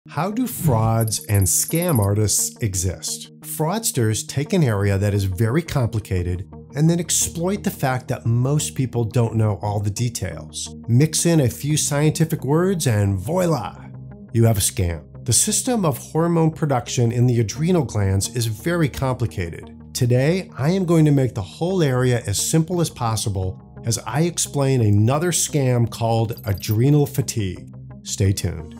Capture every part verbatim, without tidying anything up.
How do frauds and scam artists exist? Fraudsters take an area that is very complicated and then exploit the fact that most people don't know all the details. Mix in a few scientific words and voila, you have a scam. The system of hormone production in the adrenal glands is very complicated. Today, I am going to make the whole area as simple as possible as I explain another scam called adrenal fatigue. Stay tuned.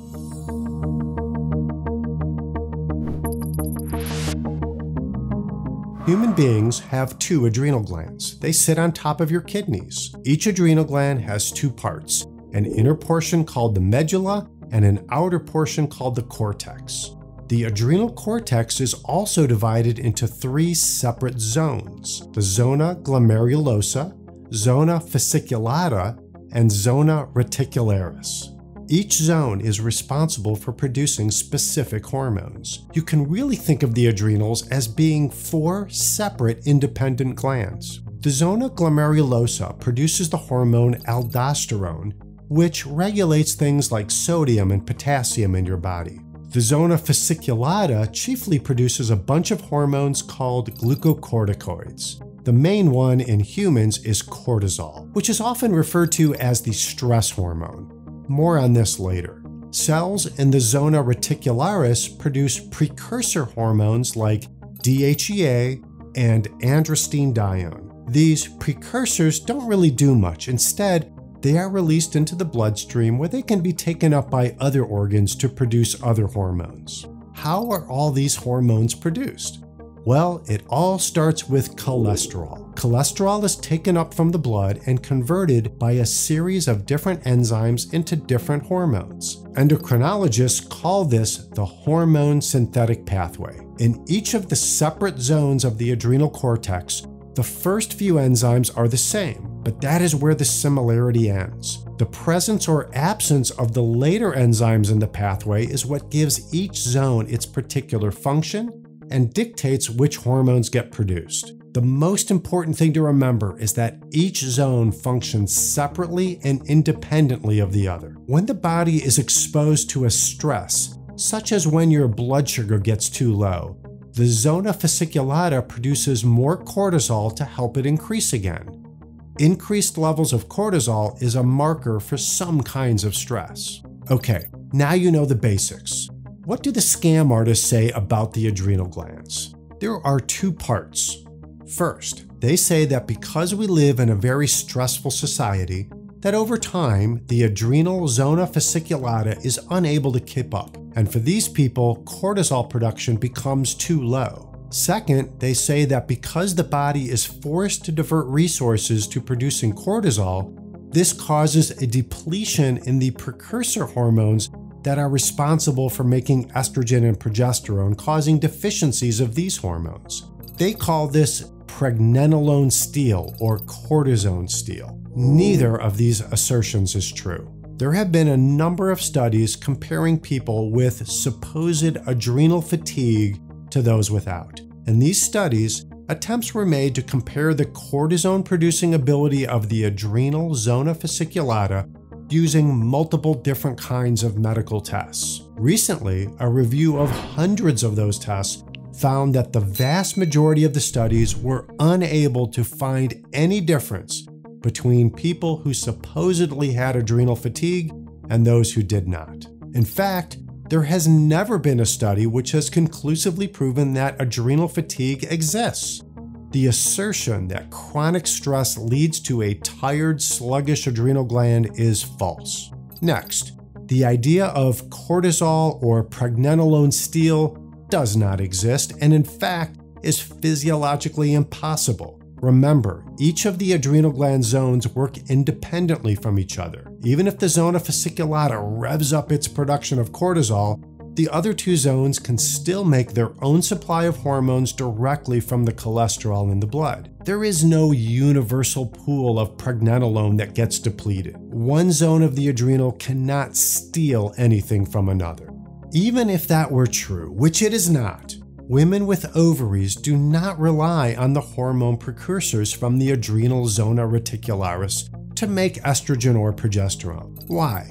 Human beings have two adrenal glands. They sit on top of your kidneys. Each adrenal gland has two parts, an inner portion called the medulla and an outer portion called the cortex. The adrenal cortex is also divided into three separate zones: the zona glomerulosa, zona fasciculata, and zona reticularis. Each zone is responsible for producing specific hormones. You can really think of the adrenals as being four separate independent glands. The zona glomerulosa produces the hormone aldosterone, which regulates things like sodium and potassium in your body. The zona fasciculata chiefly produces a bunch of hormones called glucocorticoids. The main one in humans is cortisol, which is often referred to as the stress hormone. More on this later. Cells in the zona reticularis produce precursor hormones like D H E A and androstenedione. These precursors don't really do much. Instead, they are released into the bloodstream where they can be taken up by other organs to produce other hormones. How are all these hormones produced? Well, it all starts with cholesterol. Cholesterol is taken up from the blood and converted by a series of different enzymes into different hormones. Endocrinologists call this the hormone synthetic pathway. In each of the separate zones of the adrenal cortex, the first few enzymes are the same, but that is where the similarity ends. The presence or absence of the later enzymes in the pathway is what gives each zone its particular function and dictates which hormones get produced. The most important thing to remember is that each zone functions separately and independently of the other. When the body is exposed to a stress, such as when your blood sugar gets too low, the zona fasciculata produces more cortisol to help it increase again. Increased levels of cortisol is a marker for some kinds of stress. Okay, now you know the basics. What do the scam artists say about the adrenal glands? There are two parts. First, they say that because we live in a very stressful society, that over time, the adrenal zona fasciculata is unable to keep up, and for these people, cortisol production becomes too low. Second, they say that because the body is forced to divert resources to producing cortisol, this causes a depletion in the precursor hormones that are responsible for making estrogen and progesterone, causing deficiencies of these hormones. They call this pregnenolone steal or cortisone steal. Neither of these assertions is true. There have been a number of studies comparing people with supposed adrenal fatigue to those without. In these studies, attempts were made to compare the cortisone-producing ability of the adrenal zona fasciculata using multiple different kinds of medical tests. Recently, a review of hundreds of those tests found that the vast majority of the studies were unable to find any difference between people who supposedly had adrenal fatigue and those who did not. In fact, there has never been a study which has conclusively proven that adrenal fatigue exists. The assertion that chronic stress leads to a tired, sluggish adrenal gland is false. Next, the idea of cortisol or pregnenolone steal does not exist and in fact is physiologically impossible. Remember, each of the adrenal gland zones work independently from each other. Even if the zona fasciculata revs up its production of cortisol, the other two zones can still make their own supply of hormones directly from the cholesterol in the blood. There is no universal pool of pregnenolone that gets depleted. One zone of the adrenal cannot steal anything from another. Even if that were true, which it is not, women with ovaries do not rely on the hormone precursors from the adrenal zona reticularis to make estrogen or progesterone. Why?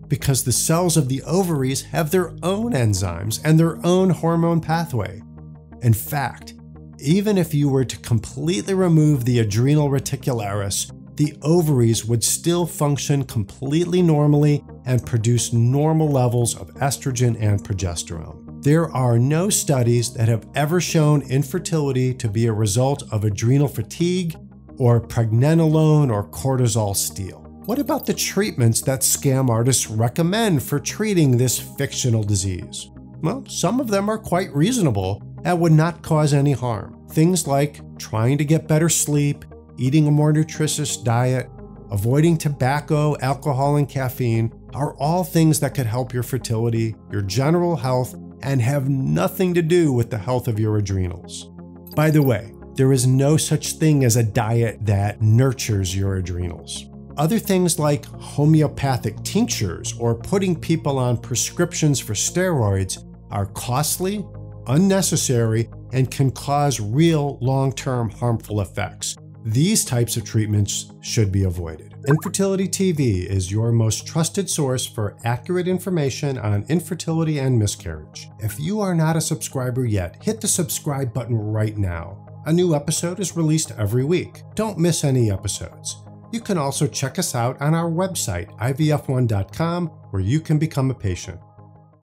because the cells of the ovaries have their own enzymes and their own hormone pathway. In fact, even if you were to completely remove the adrenal reticularis, the ovaries would still function completely normally and produce normal levels of estrogen and progesterone. There are no studies that have ever shown infertility to be a result of adrenal fatigue or pregnenolone or cortisol steal. What about the treatments that scam artists recommend for treating this fictional disease? Well, some of them are quite reasonable and would not cause any harm. Things like trying to get better sleep, eating a more nutritious diet, avoiding tobacco, alcohol, and caffeine are all things that could help your fertility, your general health, and have nothing to do with the health of your adrenals. By the way, there is no such thing as a diet that nurtures your adrenals. Other things like homeopathic tinctures or putting people on prescriptions for steroids are costly, unnecessary, and can cause real long-term harmful effects. These types of treatments should be avoided. Infertility T V is your most trusted source for accurate information on infertility and miscarriage. If you are not a subscriber yet, hit the subscribe button right now. A new episode is released every week. Don't miss any episodes. You can also check us out on our website, I V F one dot com, where you can become a patient.